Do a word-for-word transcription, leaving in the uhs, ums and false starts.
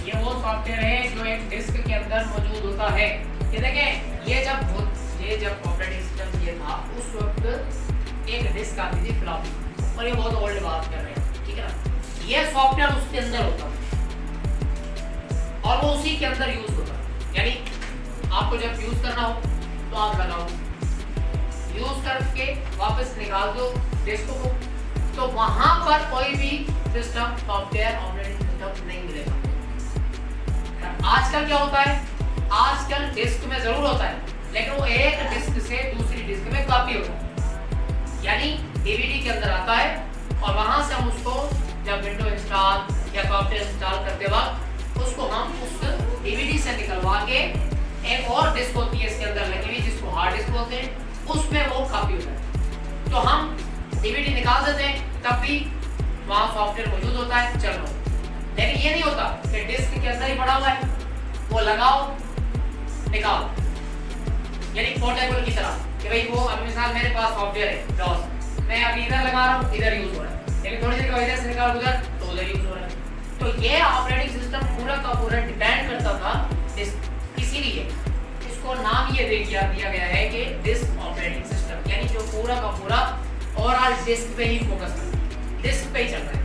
ये वो सॉफ्टवेयर है जो एक डिस्क के अंदर मौजूद होता है। ये देखें, ये जब ये जब ऑपरेटिंग सिस्टम ये था उस वक्त एक डिस्क आती थी फ्लॉपी, और ये बहुत ओल्ड बात कर रहे हैं, ठीक है ना। ये सॉफ्टवेयर उसके अंदर होता और वो उसी के अंदर यूज होता, यानी आपको जब यूज करना हो तो आप लगाओ, यूज करके वापस निकाल दो डिस्क को, तो वहां पर कोई भी सिस्टम सॉफ्टवेयर ऑपरेटिंग सिस्टम नहीं मिलेगा। आजकल क्या होता है, आजकल डिस्क में जरूर होता है, लेकिन वो एक डिस्क से दूसरी डिस्क में कॉपी होता है, यानी डीवीडी के अंदर आता है और वहां से हम उसको जब विंडो इंस्टॉल या सॉफ्टवेयर इंस्टॉल करते वक्त उसको हम उस डीवीडी से निकलवा के एक और डिस्क होती है इसके अंदर लगी हुई जिसको हार्ड डिस्क बोलते हैं, उसमें वो कॉपी होता है। तो हम डीवीडी निकाल देते हैं, तब भी वहां सॉफ्टवेयर मौजूद होता है, चल रहा। लेकिन ये नहीं होता कि डिस्क के अंदर ही पड़ा हुआ है, वो लगाओ निकालो, यानी पोर्टेबल की तरह कि भाई वो अब मिसाल मेरे पास सॉफ्टवेयर है डॉस, मैं अभी इधर लगा रहा हूँ, इधर यूज हो रहा है, लेकिन थोड़ी देर इधर से निकाल उधर तो उधर यूज हो रहा है। तो ये ऑपरेटिंग सिस्टम पूरा का पूरा डिपेंड करता था डिस्क, इसीलिए इसको नाम ये दे दिया दिया गया है कि डिस्क ऑपरेटिंग सिस्टम, यानी जो पूरा का पूरा ओवरऑल डिस्क पे ही फोकस करता है, डिस्क पे ही चल रहा है।